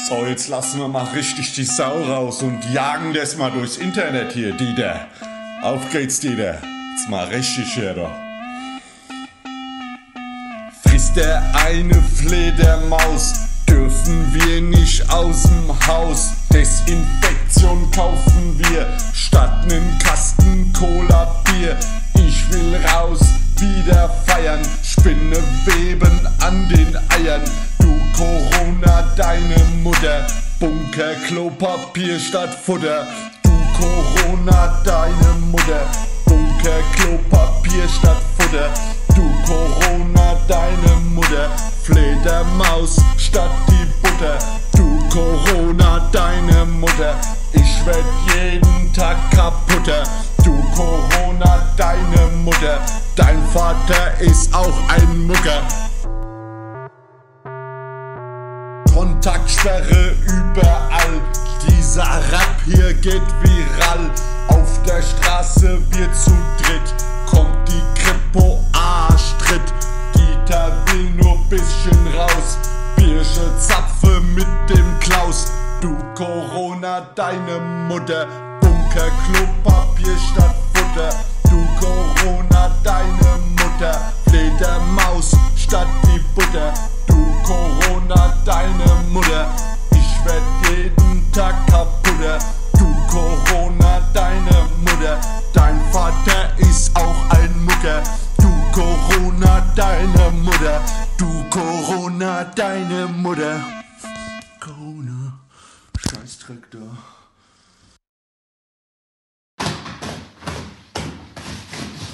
So, jetzt lassen wir mal richtig die Sau raus und jagen das mal durchs Internet hier, Dieter. Auf geht's, Dieter. Jetzt mal richtig hier doch. Frisst der eine Fledermaus, dürfen wir nicht aus'm Haus. Desinfektion kaufen wir statt nen Kasten Cola-Bier. Ich will raus, wieder feiern, Spinneweben an den Eiern. Du Corona, deine Mutter, Bunker Klopapier statt Futter. Du Corona, deine Mutter, Bunker Klopapier statt Futter. Du Corona, deine Mutter, Fledermaus statt die Butter. Du Corona, deine Mutter, ich werd jeden Tag kaputter. Du Corona, deine Mutter, dein Vater ist auch ein Mucker. Kontaktsperre überall, dieser Rap hier geht viral. Auf der Straße wir zu dritt, kommt die Kripo Arschtritt. Dieter will nur bisschen raus, Biersche Zapfe mit dem Klaus. Du Corona, deine Mutter, Bunker Klopapier statt Futter. Du Corona, deine Mutter, Fledermaus statt die Butter. Du Corona, deine Mutter, ich werd jeden Tag kaputter. Du Corona, deine Mutter, dein Vater ist auch ein Mucker. Du Corona, deine Mutter, du Corona, deine Mutter. Corona, Scheißdreck da.